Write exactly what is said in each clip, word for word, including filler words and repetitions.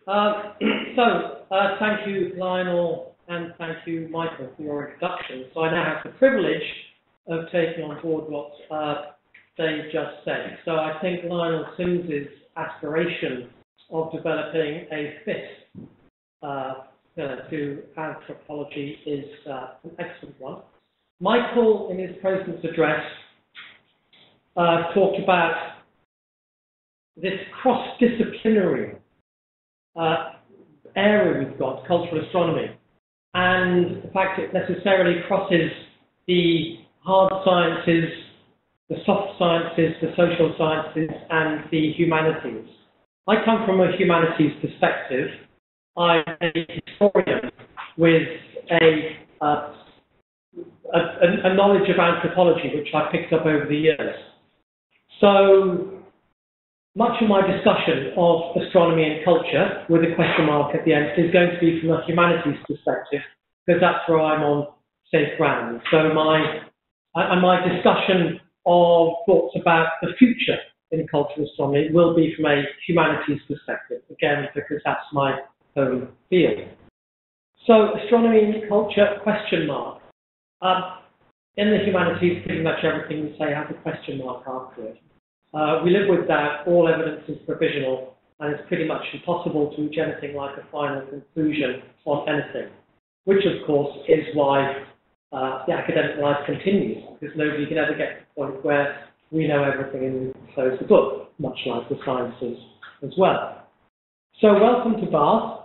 Uh, so, uh, thank you, Lionel, and thank you, Michael, for your introduction. So I now have the privilege of taking on board what uh, Dave just said. So I think Lionel Sims's aspiration of developing a fifth uh, pillar to anthropology is uh, an excellent one. Michael, in his President's address, uh, talked about this cross-disciplinary uh, area we've got, cultural astronomy, and the fact it necessarily crosses the hard sciences, the soft sciences, the social sciences, and the humanities. I come from a humanities perspective. I'm a historian with a, uh, a, a knowledge of anthropology, which I picked up over the years. So much of my discussion of astronomy and culture, with a question mark at the end, is going to be from a humanities perspective, because that's where I'm on safe ground. So my, and my discussion of thoughts about the future in cultural astronomy will be from a humanities perspective, again, because that's my home field. So astronomy and culture, question mark. Um, in the humanities, pretty much everything we say has a question mark after it. Uh, we live with that, all evidence is provisional, and it's pretty much impossible to reach anything like a final conclusion on anything, which of course is why uh, the academic life continues, because nobody can ever get to the point where we know everything and we can close the book, much like the sciences as well. So welcome to Bath.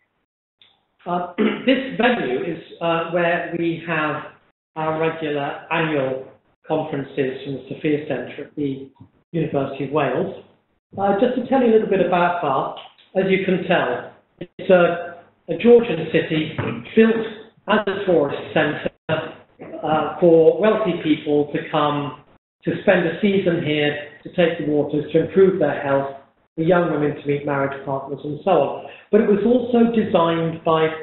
Uh, this venue is uh, where we have our regular annual conferences from the Sophia Centre at the University of Wales. Uh, just to tell you a little bit about Bath, as you can tell, it's a, a Georgian city built as a tourist centre uh, for wealthy people to come to spend a season here, to take the waters, to improve their health, for young women to meet marriage partners and so on. But it was also designed by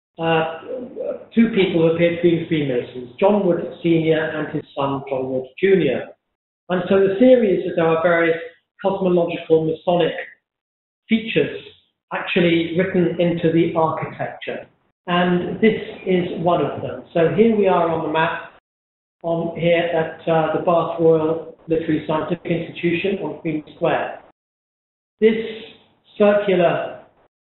uh, two people who appeared to be Freemasons, John Wood Senior and his son John Wood Junior And so the theory is that there are various cosmological Masonic features actually written into the architecture. And this is one of them. So here we are on the map, on here at uh, the Bath Royal Literary Scientific Institution on Queen Square. This circular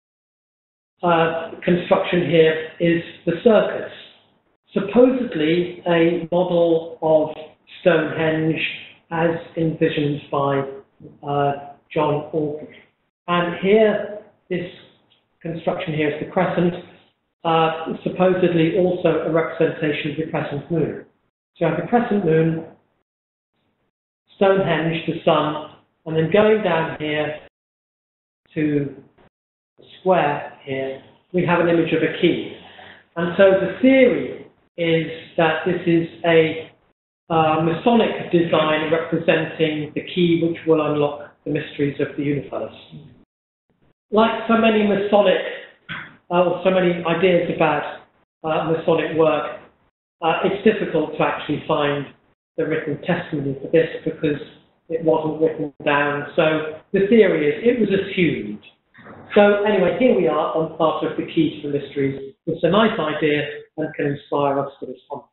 uh, construction here is the circus, supposedly a model of Stonehenge as envisioned by uh, John Aubrey. And here, this construction here is the crescent, uh, supposedly also a representation of the crescent moon. So you have the crescent moon, Stonehenge, the sun, and then going down here to the square here, we have an image of a key. And so the theory is that this is a Uh, Masonic design representing the key which will unlock the mysteries of the universe. Like so many Masonic, uh, or so many ideas about uh, Masonic work, uh, it's difficult to actually find the written testimony for this because it wasn't written down. So the theory is it was assumed. So anyway, here we are on part of the key to the mysteries. It's a nice idea and can inspire us for this conference.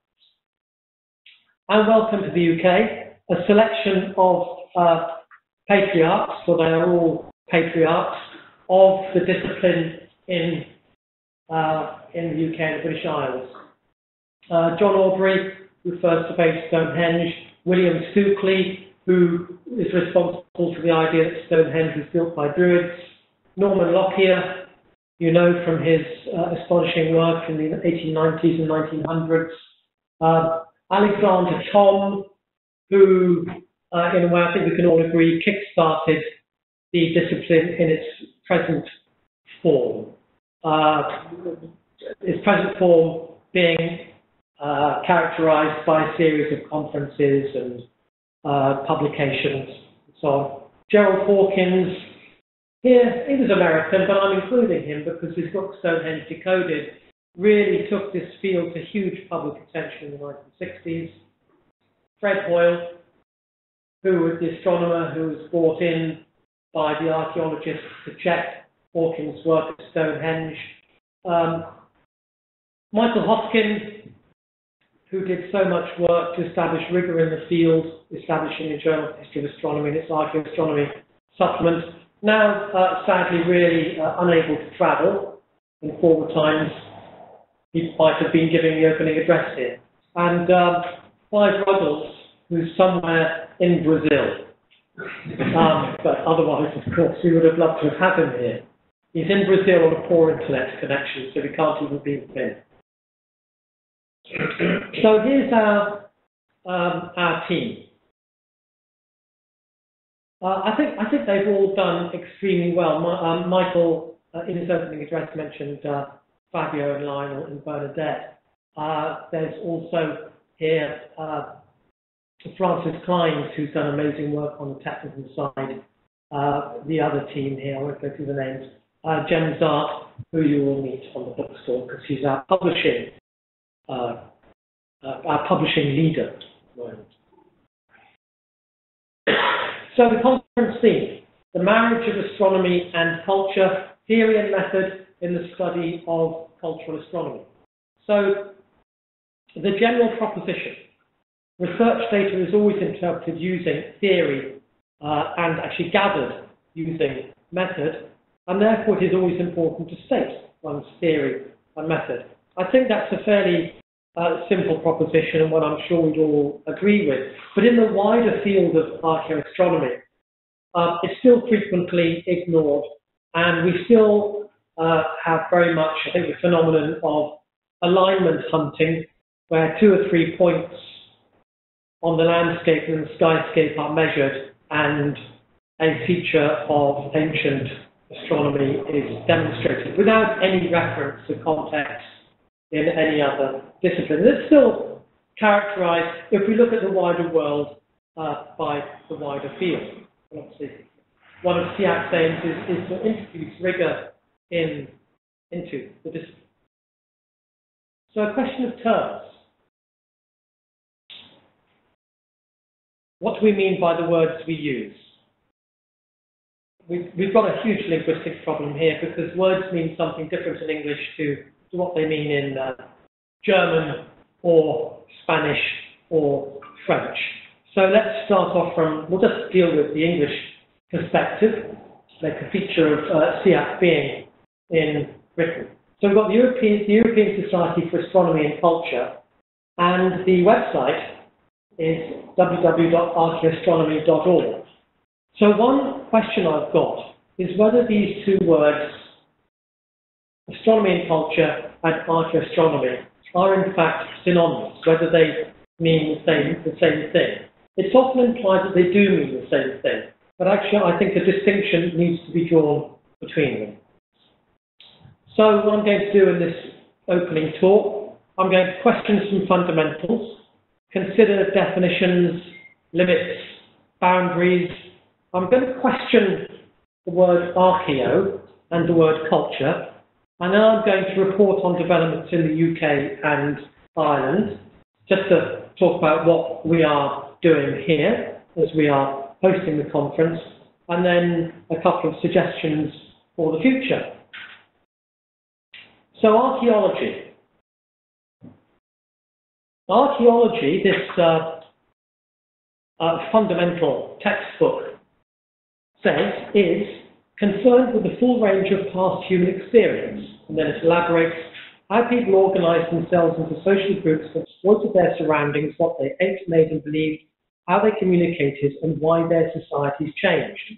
And welcome to the U K, a selection of uh, patriarchs, for they are all patriarchs, of the discipline in, uh, in the U K and the British Isles. Uh, John Aubrey, who first surveyed Stonehenge, William Stukeley, who is responsible for the idea that Stonehenge was built by Druids, Norman Lockyer, you know from his uh, astonishing work in the eighteen nineties and nineteen hundreds, uh, Alexander Thom, who, uh, in a way, I think we can all agree, kick-started the discipline in its present form. Uh, its present form being uh, characterized by a series of conferences and uh, publications and so on. Gerald Hawkins, here, he was American, but I'm including him because his book, Stonehenge Decoded, really took this field to huge public attention in the nineteen sixties. Fred Hoyle, who was the astronomer who was brought in by the archaeologists to check Hawkins' work at Stonehenge. Um, Michael Hoskin, who did so much work to establish rigor in the field, establishing a Journal of History of Astronomy and its Archaeoastronomy supplement, now uh, sadly really uh, unable to travel. In former times, he might have been giving the opening address here. And um, Clive Ruggles, who's somewhere in Brazil. Um, but otherwise, of course, we would have loved to have had him here. He's in Brazil on a poor internet connection, so we can't even beam him in. So here's our, um, our team. Uh, I think I think they've all done extremely well. My, um, Michael, uh, in his opening address, mentioned uh, Fabio and Lionel and Bernadette. Uh, there's also here uh, Francis Kleins, who's done amazing work on the technical side. Uh, the other team here, I won't go through the names. Uh, Jem Zart, who you will meet on the bookstore because she's our publishing, uh, uh, our publishing leader. So the conference theme: the marriage of astronomy and culture, theory and method in the study of cultural astronomy. So the general proposition: research data is always interpreted using theory uh, and actually gathered using method, and therefore it is always important to state one's theory and method. I think that's a fairly uh, simple proposition and one I'm sure we'd all agree with. But in the wider field of archaeoastronomy, uh, it's still frequently ignored, and we still uh, have very much, I think, the phenomenon of alignment hunting, where two or three points on the landscape and the skyscape are measured, and a feature of ancient astronomy is demonstrated without any reference to context in any other discipline. It's still characterized, if we look at the wider world, uh, by the wider field. And obviously, one of SEAC's aims is, is to introduce rigor in, into the discipline. So a question of terms. What do we mean by the words we use? We've, we've got a huge linguistic problem here because words mean something different in English to, to what they mean in uh, German or Spanish or French. So let's start off from, we'll just deal with the English perspective, like a feature of uh, SEAC being in Britain. So we've got the European, the European Society for Astronomy and Culture, and the website is w w w dot archaeoastronomy dot org. So one question I've got is whether these two words, astronomy and culture and archaeoastronomy, are in fact synonymous, whether they mean the same, the same thing. It's often implied that they do mean the same thing, but actually I think a distinction needs to be drawn between them. So what I'm going to do in this opening talk, I'm going to question some fundamentals, consider definitions, limits, boundaries. I'm going to question the word archaeo and the word culture, and then I'm going to report on developments in the U K and Ireland, just to talk about what we are doing here as we are hosting the conference, and then a couple of suggestions for the future. So archaeology. Archaeology, this uh, uh, fundamental textbook says, is concerned with the full range of past human experience, and then it elaborates how people organized themselves into social groups that exploited their surroundings, what they ate, made and believed, how they communicated, and why their societies changed.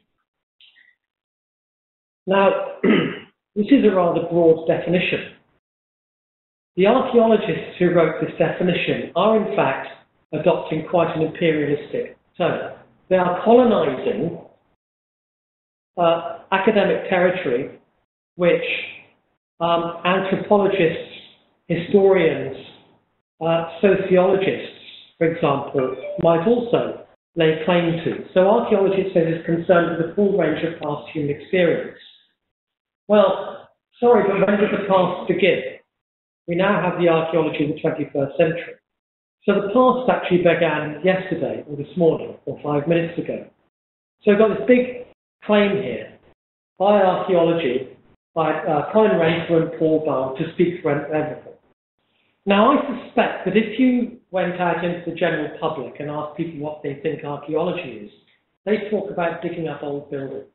Now, this is a rather broad definition. The archaeologists who wrote this definition are in fact adopting quite an imperialistic tone. They are colonizing uh, academic territory which um, anthropologists, historians, uh, sociologists, for example, might also lay claim to. So archaeology, it says, is concerned with the full range of past human experience. Well, sorry, but when did the past begin? We now have the archaeology of the twenty-first century. So the past actually began yesterday, or this morning, or five minutes ago. So we've got this big claim here by archaeology by uh, Colin Rayford and Paul Bell to speak for everything. Now, I suspect that if you went out into the general public and asked people what they think archaeology is, they talk about digging up old buildings.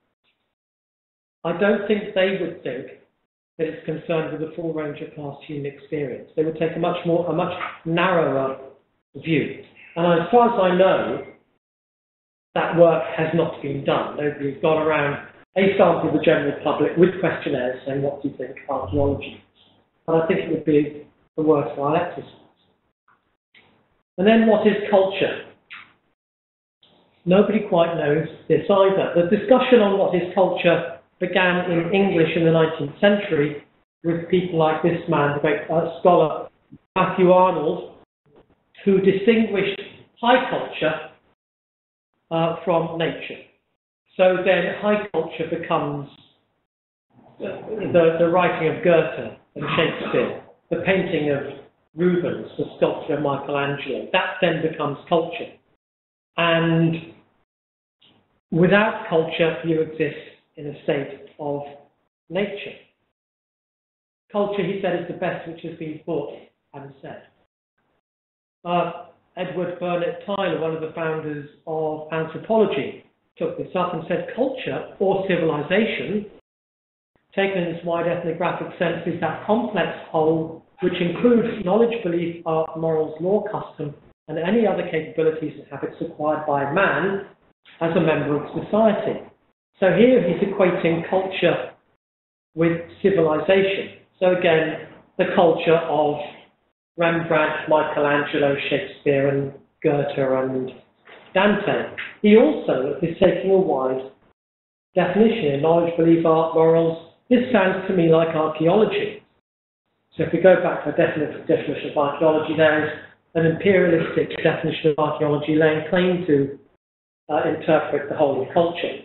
I don't think they would think that it's concerned with the full range of past human experience. They would take a much more, a much narrower view. And as far as I know, that work has not been done. Nobody's gone around a sample of the general public with questionnaires saying, what do you think archaeology is? And I think it would be a worthwhile exercise. And then what is culture? Nobody quite knows this either. The discussion on what is culture began in English in the nineteenth century with people like this man, the great uh, scholar Matthew Arnold, who distinguished high culture uh, from nature. So then high culture becomes the, the writing of Goethe and Shakespeare, the painting of Rubens, the sculpture of Michelangelo. That then becomes culture. And without culture, you exist in a state of nature. Culture, he said, is the best which has been thought and said. Uh, Edward Burnett Tyler, one of the founders of anthropology, took this up and said culture, or civilization, taken in its wide ethnographic sense, is that complex whole which includes knowledge, belief, art, morals, law, custom, and any other capabilities and habits acquired by man as a member of society. So here he's equating culture with civilization. So again, the culture of Rembrandt, Michelangelo, Shakespeare, and Goethe, and Dante. He also is taking a wide definition in knowledge, belief, art, morals. This sounds to me like archaeology. So if we go back to a definition of archaeology, there is an imperialistic definition of archaeology laying claim to uh, interpret the whole of culture.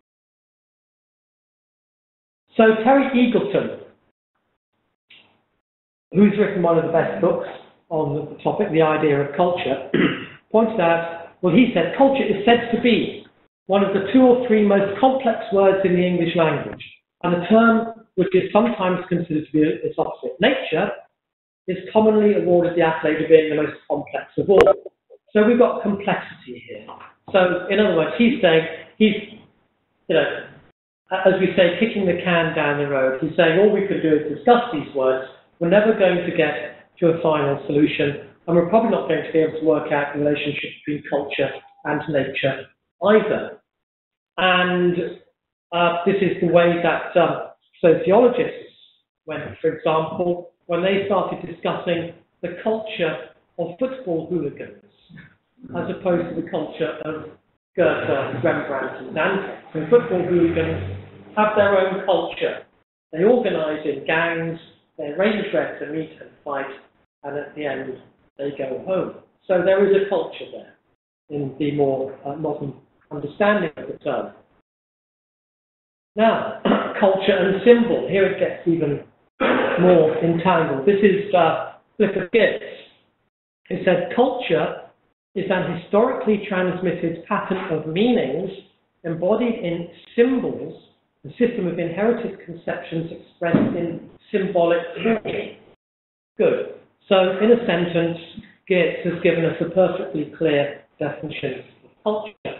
So Terry Eagleton, who's written one of the best books on the topic, The Idea of Culture, pointed out, well, he said, culture is said to be one of the two or three most complex words in the English language, and a term which is sometimes considered to be its opposite. Nature is commonly awarded the accolade of being the most complex of all. So we've got complexity here. So in other words, he's saying, he's, you know, as we say, kicking the can down the road. He's saying all we could do is discuss these words. We're never going to get to a final solution, and we're probably not going to be able to work out the relationship between culture and nature either. And uh, this is the way that uh, sociologists went, for example, when they started discussing the culture of football hooligans, as opposed to the culture of Goethe, Rembrandt, and Dante. So football hooligans have their own culture. They organise in gangs, they arrange where to meet and fight, and at the end, they go home. So there is a culture there in the more uh, modern understanding of the term. Now, culture and symbol. Here it gets even more entangled. This is uh, Clifford Geertz. He said, culture is an historically transmitted pattern of meanings embodied in symbols, a system of inherited conceptions expressed in symbolic form. Good. So, in a sentence, Geertz has given us a perfectly clear definition of culture.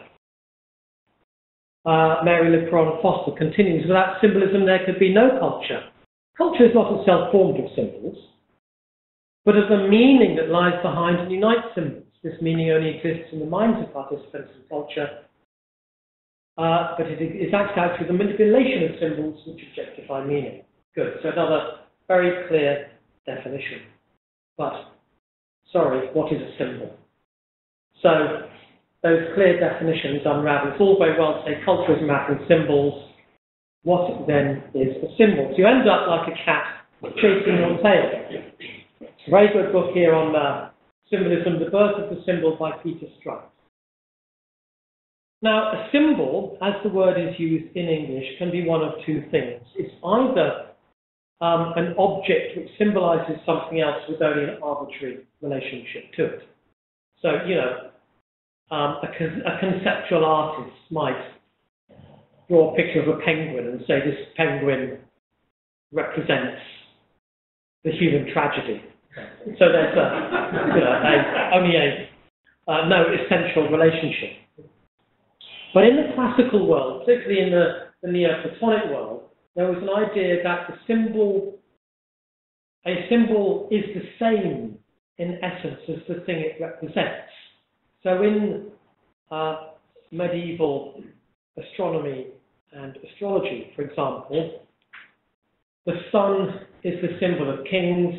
Uh, Mary Lepron Foster continues, without symbolism there could be no culture. Culture is not itself formed of symbols, but of the meaning that lies behind and unites symbols. This meaning only exists in the minds of participants in culture, uh, but it is acted out through the manipulation of symbols which objectify meaning. Good, so another very clear definition. But, sorry, what is a symbol? So, those clear definitions unravel. It's all very well to say culture is a matter of symbols. What then is a symbol? So you end up like a cat chasing your tail. A very good book here on uh, symbolism, The Birth of the Symbol by Peter Strutt. Now, a symbol, as the word is used in English, can be one of two things. It's either um, an object which symbolizes something else with only an arbitrary relationship to it. So, you know, um, a, con a conceptual artist might draw a picture of a penguin and say this penguin represents the human tragedy. So there's a, you know, a, only a uh, no essential relationship. But in the classical world, particularly in the, the Neoplatonic world, there was an idea that the symbol, a symbol is the same in essence as the thing it represents. So in uh, medieval astronomy and astrology, for example, the sun is the symbol of kings,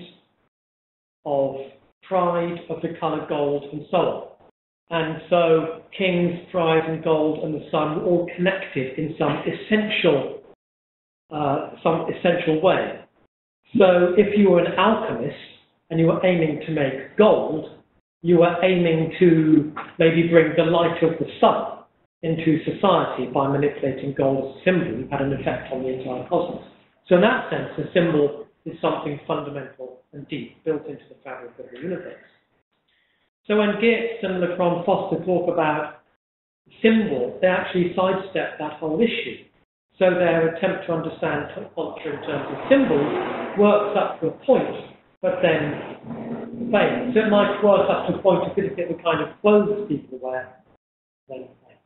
of pride, of the colour gold, and so on. And so kings, pride, and gold, and the sun were all connected in some essential, uh, some essential way. So if you were an alchemist and you were aiming to make gold, you were aiming to maybe bring the light of the sun into society by manipulating gold as a symbol. You had an effect on the entire cosmos. So in that sense, a symbol is something fundamental and deep, built into the fabric of the universe. So when Geertz and Lecron Foster talk about symbol, they actually sidestep that whole issue. So their attempt to understand culture in terms of symbols works up to a point, but then fails. So it might work up to a point if you look at the kind of clothes people wear, then fails.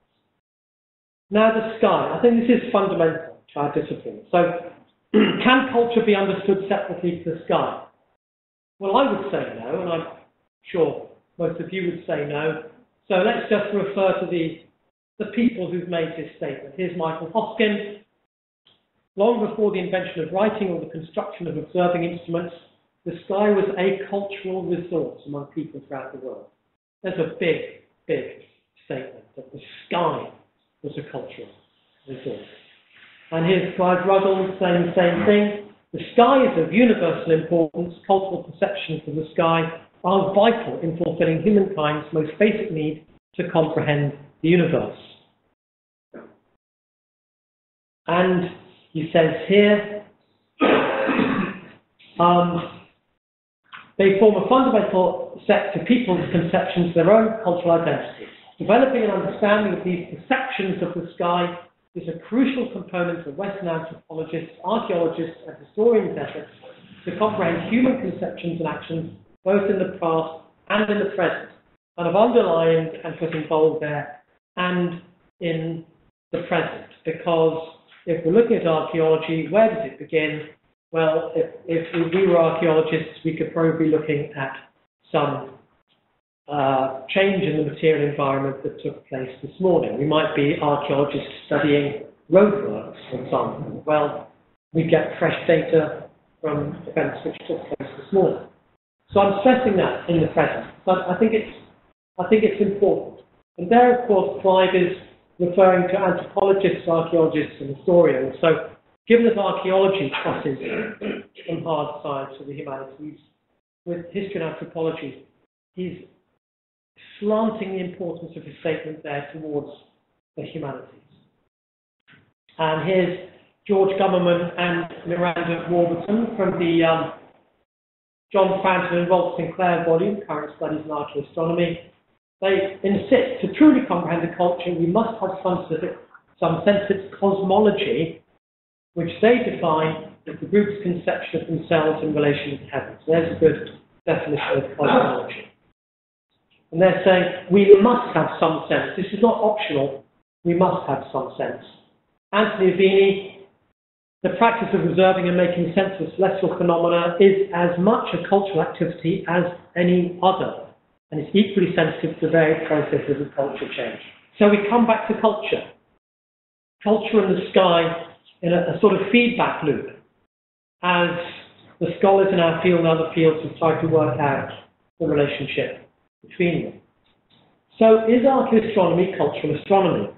Now the sky. I think this is fundamental to our discipline. So can culture be understood separately to the sky? Well, I would say no, and I'm sure most of you would say no. So let's just refer to the, the people who've made this statement. Here's Michael Hoskin. Long before the invention of writing or the construction of observing instruments, the sky was a cultural resource among people throughout the world. There's a big, big statement that the sky was a cultural resource. And here's Clive Ruggles saying the same thing. The sky is of universal importance. Cultural perceptions of the sky are vital in fulfilling humankind's most basic need to comprehend the universe. And he says here, um, they form a fundamental set to people's conceptions of their own cultural identity. Developing an understanding of these perceptions of the sky is a crucial component of Western anthropologists, archaeologists, and historians' efforts to comprehend human conceptions and actions both in the past and in the present, kind of underlined and put in bold there, and in the present. Because if we're looking at archaeology, where does it begin? Well, if, if we were archaeologists, we could probably be looking at some uh, change in the material environment that took place this morning. We might be archaeologists studying roadworks, for example. Well, we get fresh data from events which took place this morning. So I'm stressing that in the present, but I think it's, I think it's important. And there, of course, Clive is referring to anthropologists, archaeologists, and historians. So given that archaeology crosses from hard science to the humanities, with history and anthropology, he's slanting the importance of his statement there towards the humanities. And here's George Gummerman and Miranda Warburton from the um, John Fountain and Rolf Sinclair volume, Current Studies in Archaeoastronomy. They insist to truly comprehend the culture, we must have some, some sense of its cosmology, which they define as the group's conception of themselves in relation to heaven. So there's a good definition of cosmology. And they're saying we must have some sense. This is not optional. We must have some sense. Anthony Avini, the practice of observing and making sense of celestial phenomena is as much a cultural activity as any other, and is equally sensitive to the varied processes of cultural change. So we come back to culture. Culture and the sky in a, a sort of feedback loop, as the scholars in our field and other fields have tried to work out the relationship between them. So is archaeoastronomy cultural astronomy?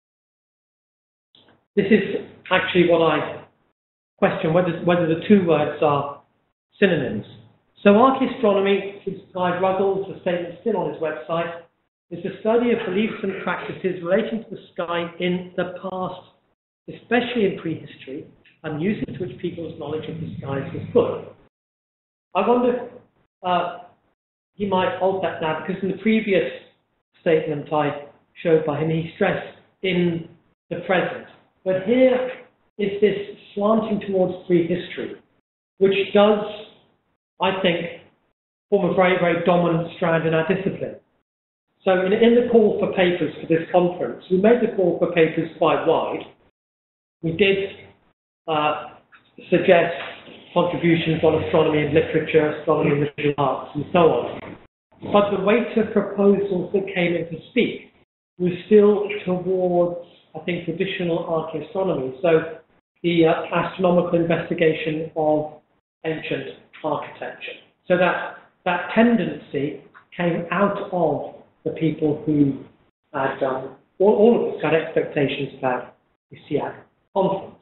This is actually what I question, whether, whether the two words are synonyms. So archaeoastronomy, since Clive Ruggles, the statement still on his website, is the study of beliefs and practices relating to the sky in the past, especially in prehistory, and uses to which people's knowledge of the skies was put. I wonder, uh, he might alter that now, because in the previous statement I showed by him, he stressed in the present. But here is this slanting towards prehistory, which does, I think, form a very, very dominant strand in our discipline. So in, in the call for papers for this conference, we made the call for papers quite wide. We did uh, suggest contributions on astronomy and literature, astronomy and visual arts, and so on. But the weight of proposals that came in to speak was still towards, I think, traditional archaeastronomy. So the uh, astronomical investigation of ancient architecture. So that, that tendency came out of the people who had done, all, all of us had expectations about the SEAC conference.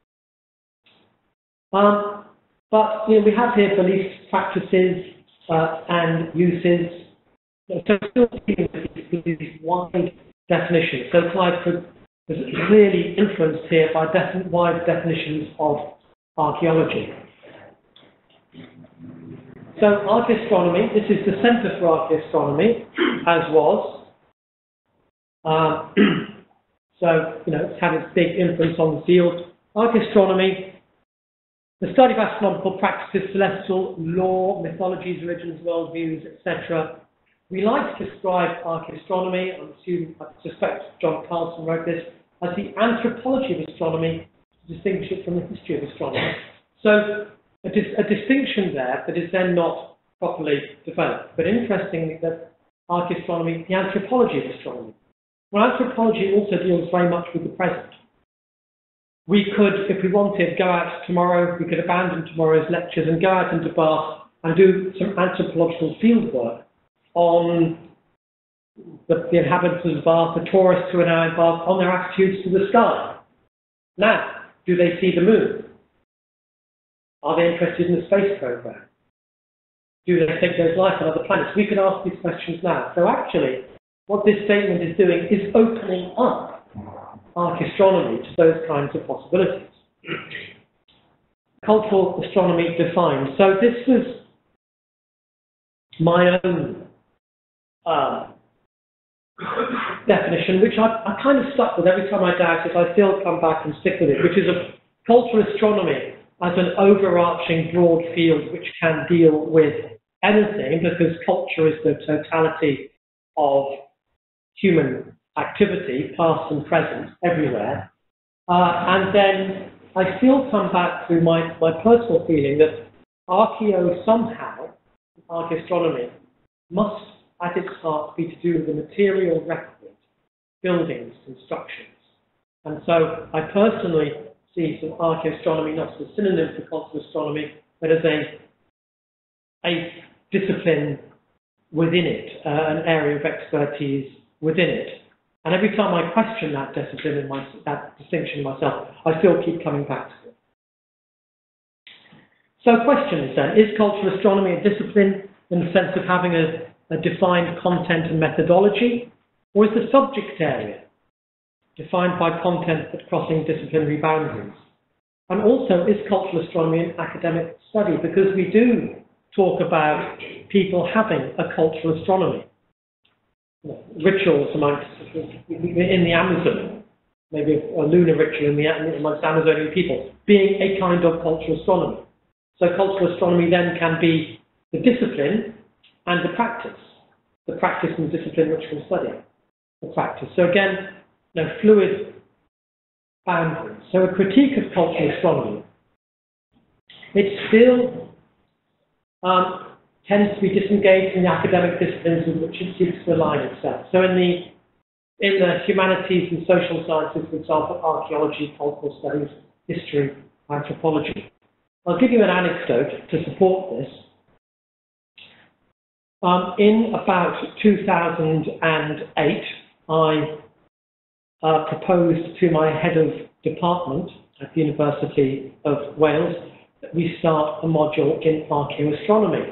Um, but you know, we have here beliefs, practices, uh, and uses. So still these wide definitions. So Clive was really influenced here by defi wide definitions of archaeology. So archaeastronomy, this is the Centre for Archaeastronomy, as was. Um, so, you know, it's had its big influence on the field. Archaeastronomy, the study of astronomical practices, celestial law, mythologies, religions, worldviews, et cetera. We like to describe archaeastronomy, I'm assuming, I suspect John Carlson wrote this, as the anthropology of astronomy, to distinguish it from the history of astronomy. So, a, dis a distinction there that is then not properly developed. But interestingly, that archaeastronomy, the anthropology of astronomy. Well, anthropology also deals very much with the present. We could, if we wanted, go out tomorrow, we could abandon tomorrow's lectures and go out into Bath and do some anthropological field work on the, the inhabitants of Bath, the tourists who are now in Bath, on their attitudes to the sky. Now, do they see the moon? Are they interested in the space program? Do they think there's life on other planets? We can ask these questions now. So actually, what this statement is doing is opening up archaeastronomy to those kinds of possibilities. Cultural astronomy defined. So this was my own uh, definition, which I, I kind of stuck with every time I doubt it. I still come back and stick with it, which is a cultural astronomy as an overarching broad field which can deal with anything, because culture is the totality of human activity, past and present, everywhere. Uh, and then I still come back to my, my personal feeling that archaeo somehow, archaeastronomy, must at its heart be to do with the material record, buildings, constructions. And so I personally see some archaeoastronomy not as a synonym for cultural astronomy, but as a, a discipline within it, uh, an area of expertise within it. And every time I question that discipline in my, that distinction in myself, I still keep coming back to it. So questions then, is cultural astronomy a discipline in the sense of having a, a defined content and methodology, or is the subject area defined by content but crossing disciplinary boundaries? And also, is cultural astronomy an academic study? Because we do talk about people having a cultural astronomy. You know, rituals amongst, in the Amazon, maybe a, a lunar ritual in the, amongst Amazonian people, being a kind of cultural astronomy. So cultural astronomy then can be the discipline and the practice. The practice and the discipline which we're studying. The practice. So again, you know, fluid boundaries. So a critique of cultural astronomy, it still um, tends to be disengaged from the academic disciplines with which it seeks to align itself. So in the in the humanities and social sciences, for example, archaeology, cultural studies, history, anthropology. I'll give you an anecdote to support this. Um, in about two thousand eight, I uh, proposed to my head of department at the University of Wales that we start a module in archaeoastronomy.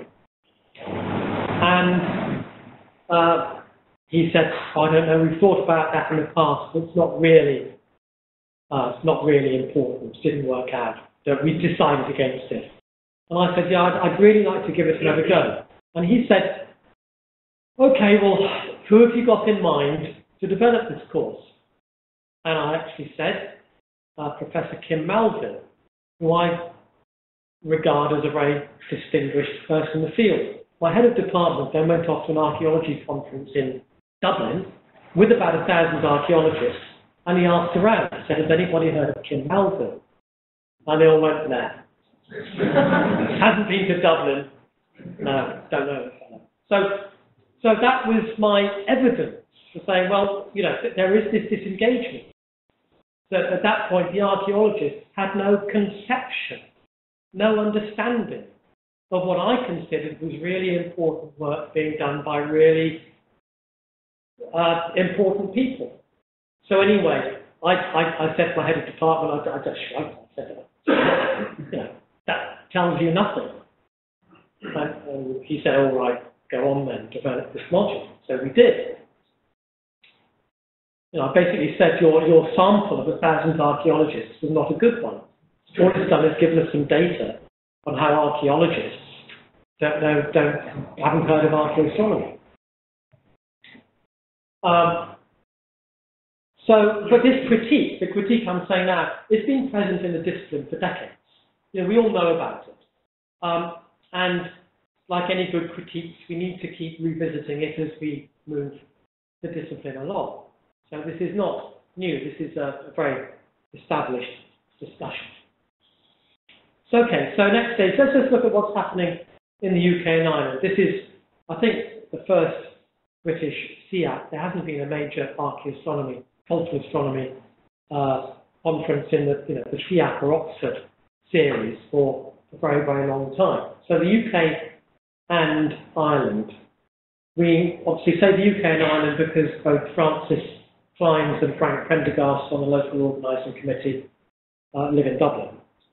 And uh, he said, oh, I don't know, we've thought about that in the past, but it's not really, uh, it's not really important. It didn't work out. So we decided against it. And I said, yeah, I'd, I'd really like to give it another go. And he said, okay, well, who have you got in mind to develop this course? And I actually said, uh, Professor Kim Melville, who I regard as a very distinguished person in the field. My head of department then went off to an archaeology conference in Dublin with about a thousand archaeologists, and he asked around, he said, has anybody heard of Kim Melville? And they all went, nah. Hasn't been to Dublin. No, don't know. So, so that was my evidence for saying, well, you know, there is this disengagement. So at that point, the archaeologists had no conception, no understanding of what I considered was really important work being done by really uh, important people. So anyway, I, I, I said to my head of department, I, I just shrugged. I said, you know, that tells you nothing. And, and he said, all right, go on then, develop this module. So we did. You know, I basically said your, your sample of a thousand archaeologists was not a good one. All it's done is given us some data on how archaeologists don't know, don't, haven't heard of archaeoastronomy. Um, so, but this critique, the critique I'm saying now, it's been present in the discipline for decades. You know, we all know about it. Um, and like any good critiques, we need to keep revisiting it as we move the discipline along. So this is not new, this is a, a very established discussion. So okay, so next stage, let's just look at what's happening in the U K and Ireland. This is, I think, the first British SEAC. There hasn't been a major archaeoastronomy, cultural astronomy uh, conference in the, you know, the SEAC or Oxford series for a very, very long time. So the U K and Ireland, we obviously say the U K and Ireland because both Francis Clines and Frank Prendergast on the local organising committee uh, live in Dublin.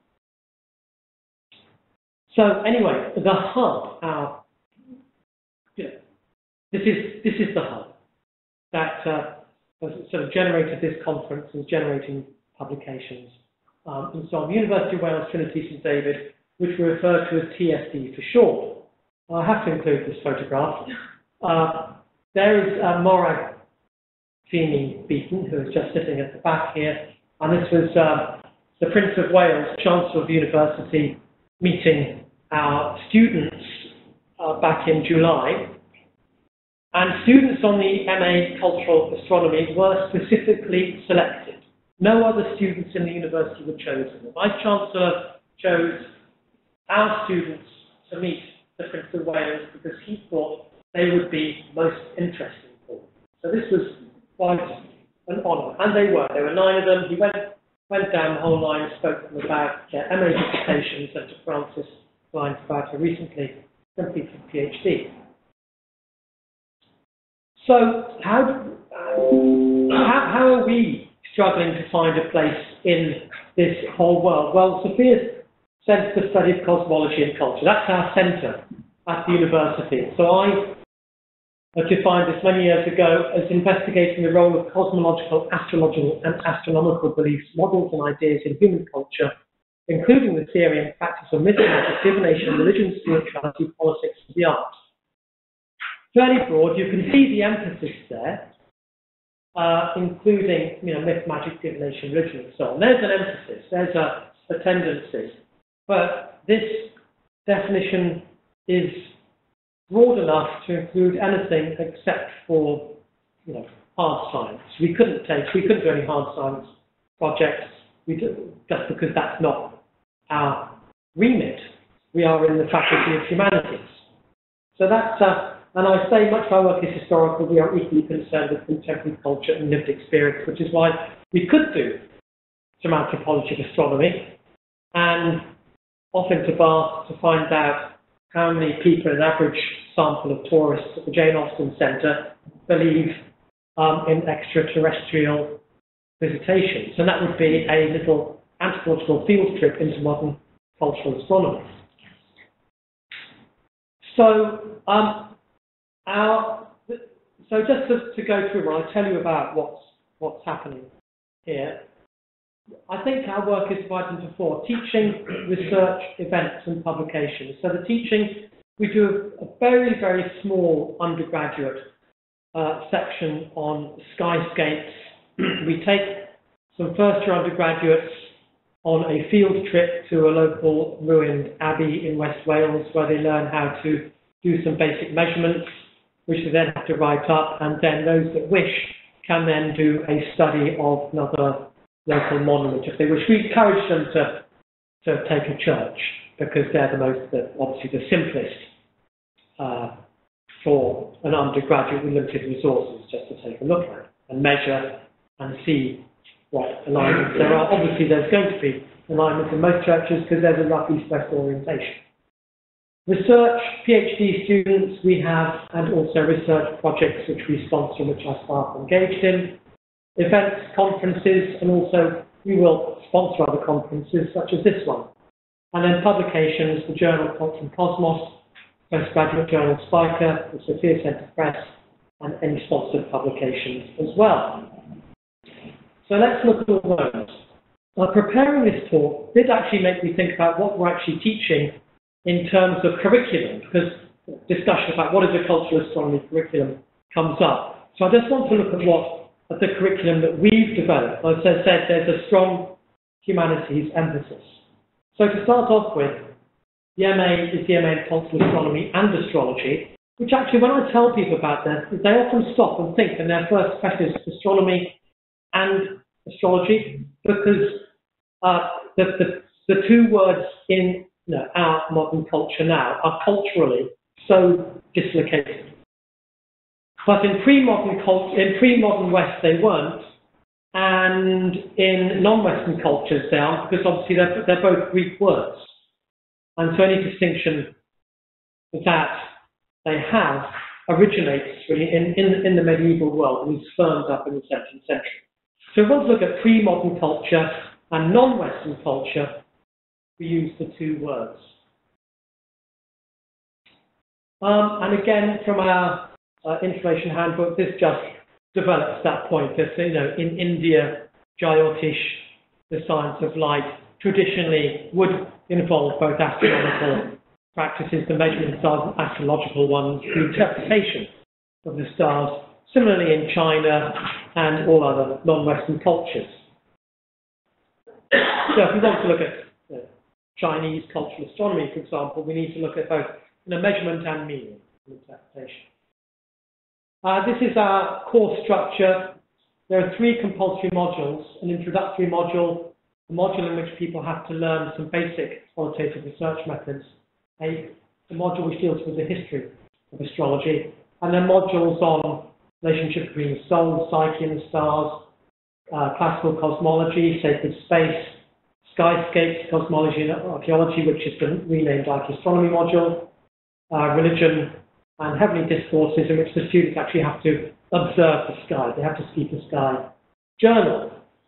So anyway, the hub, our, you know, this is this is the hub that uh, has sort of generated this conference and is generating publications. Um, and so on, University of Wales, Trinity St David, which we refer to as T S D for short. I have to include this photograph. Uh, there is uh, Morag Feeney Beaton, who is just sitting at the back here, and this was uh, the Prince of Wales, Chancellor of the University, meeting our students uh, back in July. And students on the M A Cultural Astronomy were specifically selected. No other students in the university were chosen. The Vice-Chancellor chose our students to meet the Prince of Wales because he thought they would be most interesting for him. So this was quite an honour. And they were. There were nine of them. He went, went down the whole line, spoke to them about their M A dissertations and to Francis Clines about her recently completed PhD. So how, how, how are we struggling to find a place in this whole world? Well, Sophia's Centre for Study of Cosmology and Culture, that's our centre at the university. So I defined this many years ago as investigating the role of cosmological, astrological and astronomical beliefs, models and ideas in human culture, including the theory and practice of myth, magic, divination, religion, spirituality, politics and the arts. Fairly broad, you can see the emphasis there, uh, including you know, myth, magic, divination, religion and so on. There's an emphasis, there's a, a tendency. But this definition is broad enough to include anything except for you know, hard science. We couldn't take, we couldn't do any hard science projects we do, just because that's not our remit. We are in the Faculty of Humanities. So that's, uh, and I say much of our work is historical, we are equally concerned with contemporary culture and lived experience, which is why we could do some anthropology of astronomy and off into Bath to find out how many people in an average sample of tourists at the Jane Austen Centre believe um, in extraterrestrial visitations. And that would be a little anthropological field trip into modern cultural astronomy. So, um, our, so just to, to go through, I'll tell you about what's, what's happening here. I think our work is divided into four: teaching, research, events and publications. So the teaching, we do a very, very small undergraduate uh, section on skyscapes. We take some first year undergraduates on a field trip to a local ruined abbey in West Wales, where they learn how to do some basic measurements, which they then have to write up, and then those that wish can then do a study of another local monument if they wish. We encourage them to, to take a church, because they're the most, the, obviously the simplest uh, for an undergraduate with limited resources, just to take a look at and measure and see what alignments there are. Obviously there's going to be alignments in most churches because there's a rough east-west orientation. Research, PhD students we have, and also research projects which we sponsor, which our staff are engaged in. Events, conferences, and also we will sponsor other conferences such as this one. And then publications, the journal from Cosmos, postgraduate journal Spiker, the Sophia Centre Press, and any sponsored publications as well. So let's look at all those. Uh, preparing this talk did actually make me think about what we're actually teaching in terms of curriculum, because discussion about what is a cultural astronomy curriculum comes up. So I just want to look at what at the curriculum that we've developed. As I said, there's a strong humanities emphasis. So to start off with, the M A is the M A in cultural astronomy and astrology, which actually when I tell people about that, they often stop and think, and their first question is astronomy and astrology, because uh, the, the, the two words in you know, our modern culture now are culturally so dislocated. But in pre-modern cult in pre-modern West they weren't, and in non-Western cultures they aren't, because obviously they're, they're both Greek words. And so any distinction that they have originates really in, in, in the medieval world and is firmed up in the seventeenth century. So if we want to look at pre-modern culture and non-Western culture, we use the two words. Um, and again, from our uh, information handbook, this just develops that point that, you know, in India, Jyotish, the science of light, traditionally would involve both astronomical practices, the measurement of stars, and astrological ones, the interpretation of the stars, similarly in China and all other non-Western cultures. So if we want to look at you know, Chinese cultural astronomy, for example, we need to look at both you know, measurement and meaning and interpretation. Uh, this is our course structure. There are three compulsory modules: an introductory module, a module in which people have to learn some basic qualitative research methods, a, a module which deals with the history of astrology, and then modules on relationship between the soul, psyche, and the stars, uh, classical cosmology, sacred space, skyscapes, cosmology and archaeology, which has been renamed like astronomy module, uh, religion, and heavenly discourses, in which the students actually have to observe the sky. They have to keep a sky journal.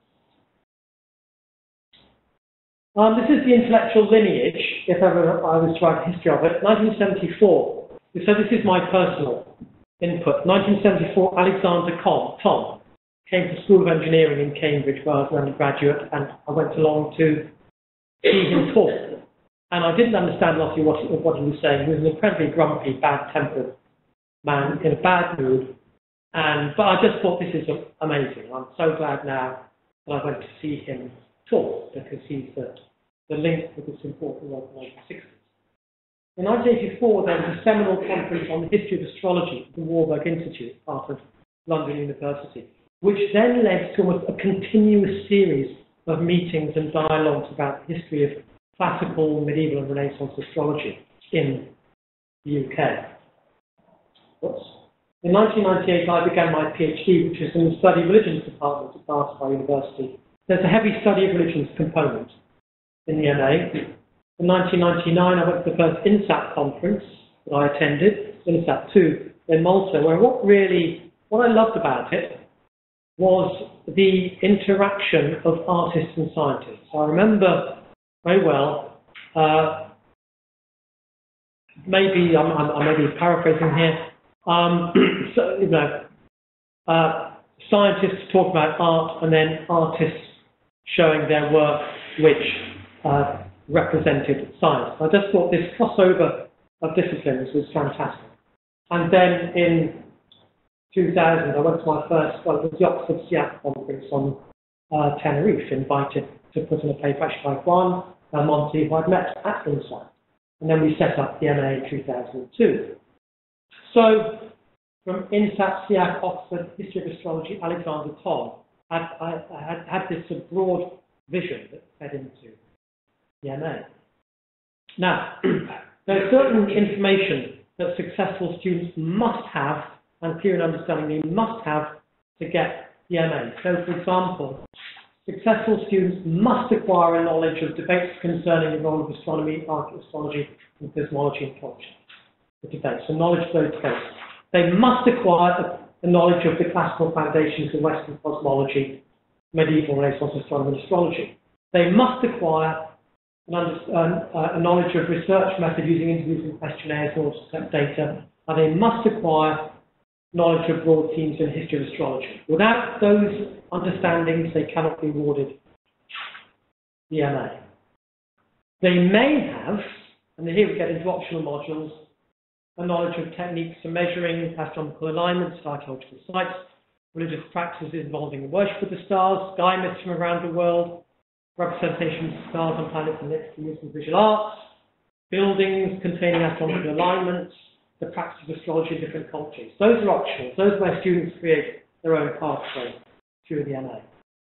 Um, this is the intellectual lineage, if ever I was to write a history of it. nineteen seventy-four. So this is my personal input. nineteen seventy-four, Alexander Tom came to School of Engineering in Cambridge where I was an undergraduate, and I went along to see him talk. And I didn't understand a lot of what, what he was saying. He was an incredibly grumpy, bad-tempered man in a bad mood. And, but I just thought, this is amazing. I'm so glad now that I went to see him talk, because he's the, the link with this important work in the nineteen sixties. In nineteen eighty-four, there was a seminal conference on the history of astrology at the Warburg Institute, part of London University, which then led to a, a continuous series of meetings and dialogues about the history of classical, medieval, and Renaissance astrology in the U K. Oops. In nineteen ninety-eight, I began my PhD, which is in the Study of Religions department at Barnsley University. There's a heavy study of religions component in the M A. In nineteen ninety-nine, I went to the first INSAT conference that I attended, INSAT two, in Malta, where what really, what I loved about it was the interaction of artists and scientists. I remember very well, uh, maybe, I'm, I'm, I may be paraphrasing here, um, so, you know, uh, scientists talk about art and then artists showing their work which uh, represented science. I just thought this crossover of disciplines was fantastic. And then in two thousand, I went to my first, well, it was the Oxford SEAC conference on uh, Tenerife, invited to put in a paper, actually by Juan Monti, who I'd met at INSAT. And then we set up the M A in two thousand two. So, from INSAT, SEAC, Oxford, History of Astrology, Alexander Tom, I, I, I had, had this uh, broad vision that fed into the M A. Now, there's certain information that successful students must have, and theory and understanding they must have to get the M A. So, for example, successful students must acquire a knowledge of debates concerning the role of astronomy, astrology, and cosmology and culture. The debates, so knowledge of those debates. They must acquire a knowledge of the classical foundations of Western cosmology, medieval Renaissance astronomy and astrology. They must acquire an under, uh, a knowledge of research method using interviews and questionnaires in order to collect data, and they must acquire knowledge of broad themes in history of astrology. Without those understandings, they cannot be awarded the M A. They may have, and here we get into optional modules, a knowledge of techniques for measuring astronomical alignments, archaeological sites, religious practices involving the worship of the stars, sky myths from around the world, representations of stars and planets and ellipses using visual arts, buildings containing astronomical alignments, the practice of astrology in different cultures. Those are optional. Those are where students create their own pathway through the M A.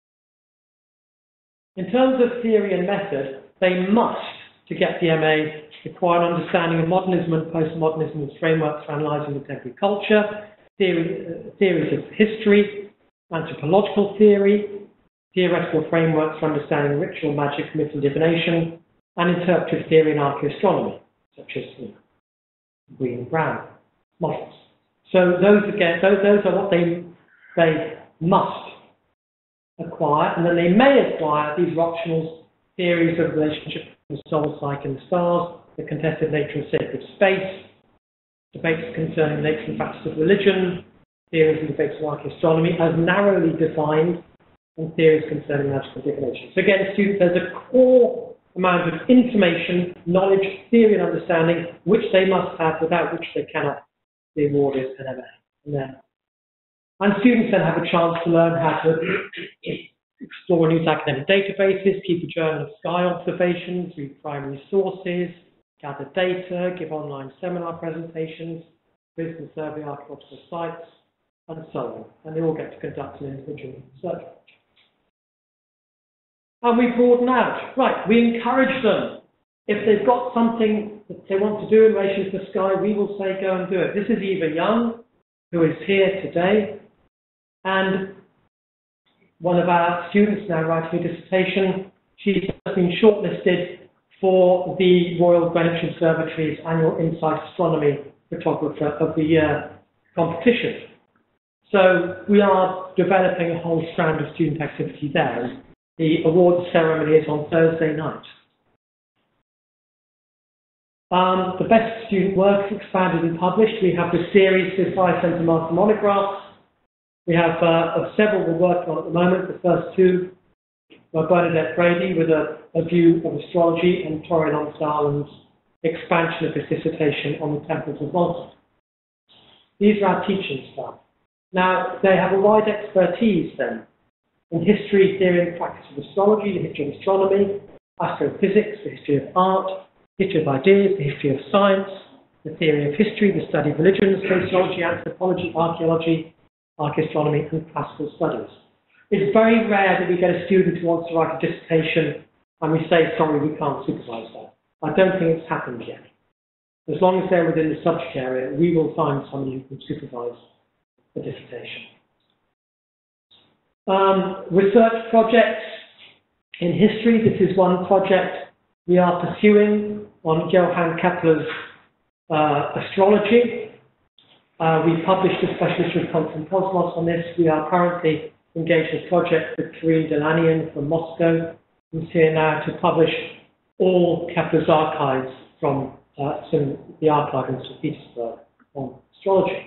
In terms of theory and method, they must, to get the M A, require an understanding of modernism and postmodernism as frameworks for analysing contemporary culture, theory, uh, theories of history, anthropological theory, theoretical frameworks for understanding ritual, magic, myth and divination, and interpretive theory and archaeoastronomy, such as you know, green and brown models. So those again, those, those are what they they must acquire, and then they may acquire these optional theories of relationship between the solar cycle and the stars, the contested nature of sacred space, debates concerning the nature and practice of religion, theories and debates of archaeoastronomy as narrowly defined, and theories concerning magical divination. So again, students, there's a core amount of information, knowledge, theory and understanding which they must have, without which they cannot be awarded an M A. And, then, and students then have a chance to learn how to explore and use academic databases, keep a journal of sky observations, read primary sources, gather data, give online seminar presentations, visit and survey archaeological sites, and so on. And they all get to conduct an individual research project. And we broaden out. Right, we encourage them. If they've got something that they want to do in relation to the sky, we will say go and do it. This is Eva Young, who is here today, and one of our students now writing a dissertation. She's been shortlisted for the Royal Greenwich Observatory's annual Insight Astronomy Photographer of the Year competition. So we are developing a whole strand of student activity there. The awards ceremony is on Thursday night. Um, the best student work expanded and published. We have the series, the five Centre Master Monographs. We have uh, several we're working on at the moment. The first two were Bernadette Brady with a, a view of astrology, and Tori Lonsdale's expansion of his dissertation on the temples of Malta. These are our teaching staff. Now, they have a wide expertise then in history, theory and practice of astrology, the history of astronomy, astrophysics, the history of art, history of ideas, the history of science, the theory of history, the study of religion, sociology, anthropology, archaeology, archaeoastronomy and classical studies. It's very rare that we get a student who wants to write a dissertation and we say, sorry, we can't supervise that. I don't think it's happened yet. As long as they're within the subject area, we will find somebody who can supervise the dissertation. Um, research projects in history. This is one project we are pursuing on Johann Kepler's uh, astrology. Uh, we published a special issue of Constant Cosmos on this. We are currently engaged in a project with Karine Delanian from Moscow, who's here now to publish all Kepler's archives from uh, the archive in Saint Petersburg on astrology.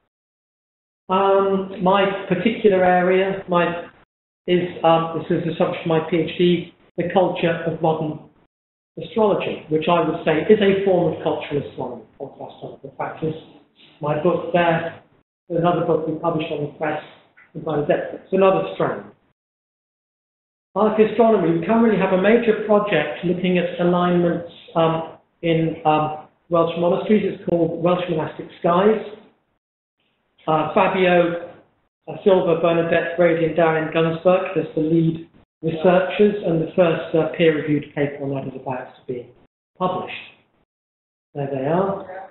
Um, my particular area my, is, um, this is the subject of my PhD, the culture of modern astrology, which I would say is a form of cultural astronomy, cultural astronomical practice. My book there, another book we published on the press, it's another strand. Archaeastronomy, we currently have a major project looking at alignments um, in um, Welsh monasteries. It's called Welsh Monastic Skies. Uh, Fabio uh, Silva, Bernadette Brady and Darren Gunsberg as the lead researchers, and the first uh, peer-reviewed paper on that is about to be published. There they are.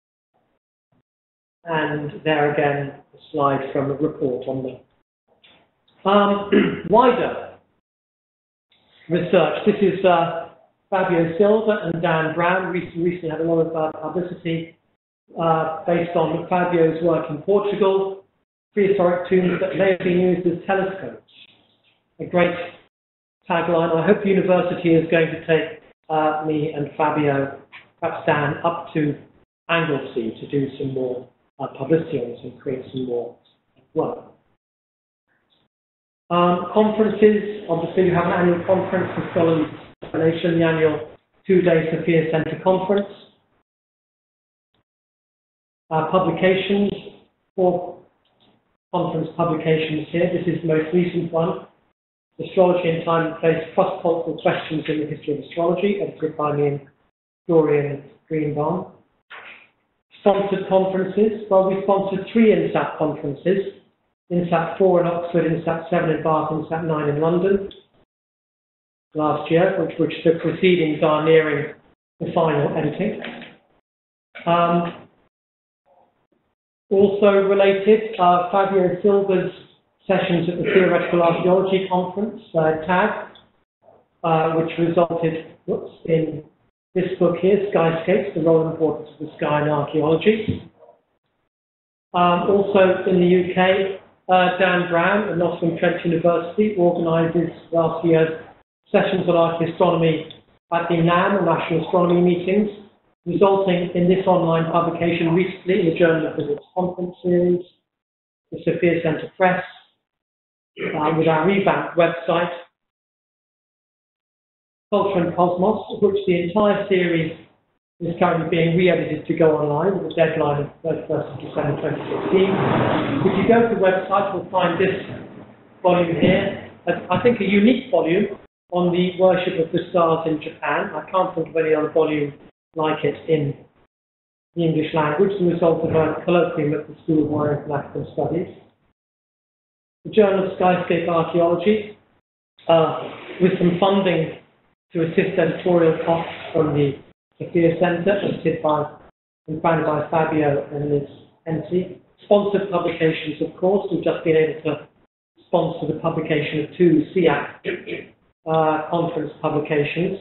And there again, a slide from a report on them. Um, wider research. This is uh, Fabio Silva and Dan Brown. Recently, recently had a lot of uh, publicity uh, based on Fabio's work in Portugal. Prehistoric tombs that may have been used as telescopes. A great tagline. I hope the university is going to take uh, me and Fabio, perhaps Dan, up to Anglesey to do some more uh, publicity on this and create some more work. Um, conferences, obviously we have an annual conference for Scholarly Nation, the annual two-day Sophia Centre Conference. Uh, publications, four conference publications here. This is the most recent one. Astrology in Time and Place, Cross-Cultural Questions in the History of Astrology, edited by me and Dorian Greenbaum. Sponsored conferences. Well, we sponsored three INSAT conferences. INSAT four in Oxford, INSAT seven in Bath, INSAT nine in London last year, which, which the proceedings are nearing the final editing. Um, also related, uh, Fabio Silva's sessions at the Theoretical Archaeology Conference, uh, TAG, uh, which resulted whoops, in this book here, Skyscapes, The Role and Importance of the Sky in Archaeology. Um, also in the U K, uh, Dan Brown at Nottingham-Trent University organises last year's sessions on archaeastronomy at the NAM, the National Astronomy Meetings, resulting in this online publication recently in the Journal of Physics Conference Series, the Sophia Centre Press, uh, with our revamped website, Culture and Cosmos, which the entire series is currently being re-edited to go online with a deadline of thirty-first of December twenty sixteen. If you go to the website, you'll find this volume here, I think a unique volume on the worship of the stars in Japan. I can't think of any other volume like it in the English language, the result of a colloquium at the School of Warren and African Studies. The Journal of Skyscape Archaeology, uh, with some funding to assist editorial costs from the Sophia Centre, edited by and founded by Fabio and Liz Henty. Sponsored publications, of course. We've just been able to sponsor the publication of two SEAC uh, conference publications.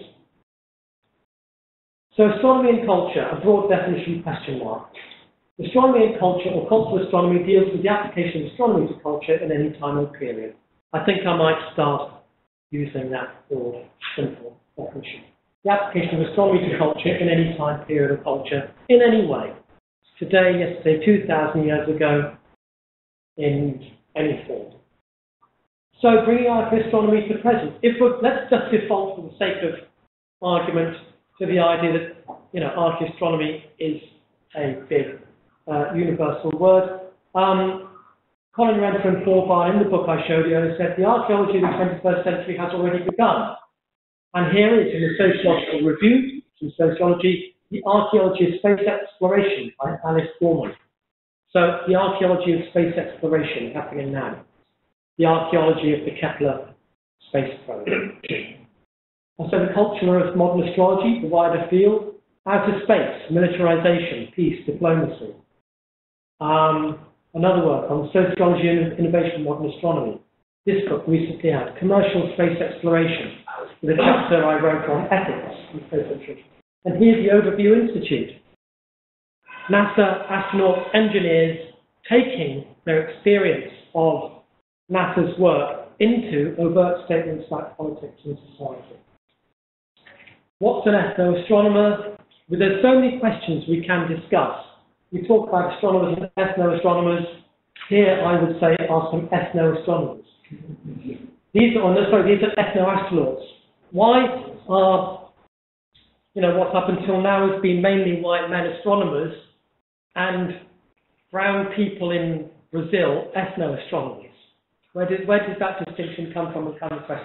So astronomy and culture, a broad definition question mark. Astronomy and culture, or cultural astronomy, deals with the application of astronomy to culture in any time or period. I think I might start using that broad, simple definition. The application of astronomy to culture in any time period of culture, in any way. Today, yesterday, two thousand years ago, in any form. So bringing archaeastronomy to the present. If we're, let's just default for the sake of argument to the idea that, you know, archaeastronomy is a big uh, universal word. Um, Colin Renfrew and Paul Barr, in the book I showed you, said the archaeology of the twenty-first century has already begun. And here is in the Sociological Review, in Sociology, the Archaeology of Space Exploration by Alice Gorman. So the archaeology of space exploration happening now. The archaeology of the Kepler space program. And so the culture of modern astrology, the wider field, outer space, militarization, peace, diplomacy. Um, another work on sociology and innovation in modern astronomy. This book recently had commercial space exploration, with a chapter I wrote on ethics in space exploration. And here's the Overview Institute. NASA astronauts, engineers taking their experience of NASA's work into overt statements like politics and society. What's an ethno-astronomer? Well, there's so many questions we can discuss. We talk about astronomers and ethno-astronomers. Here, I would say, are some ethno-astronomers. These are, no, sorry, these are ethno-astronauts. Why are, you know, what up until now has been mainly white men astronomers and brown people in Brazil ethno-astronomers? Where did, where does that distinction come from and come in question?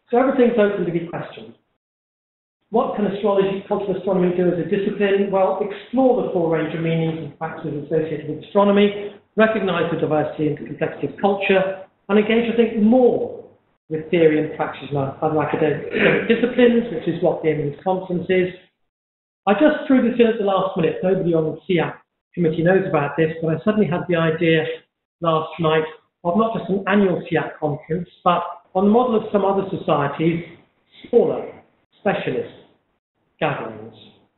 So everything's open to be questioned. What can astrology, cultural astronomy do as a discipline? Well, explore the full range of meanings and factors associated with astronomy, recognise the diversity and complexity of culture, and engage, I think, more with theory and practice in other academic disciplines, which is what the aim of this conference is. I just threw this in at the last minute. Nobody on the SEAC committee knows about this, but I suddenly had the idea last night of not just an annual SEAC conference, but on the model of some other societies, smaller, specialist gatherings.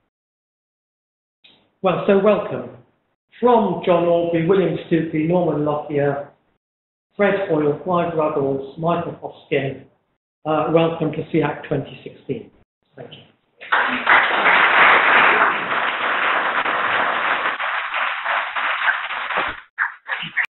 Well, so welcome. From John Aubrey, William Stupey, Norman Lockyer, Fred Hoyle, Clive Ruggles, Michael Hoskin, uh, welcome to SEAC twenty sixteen. Thank you.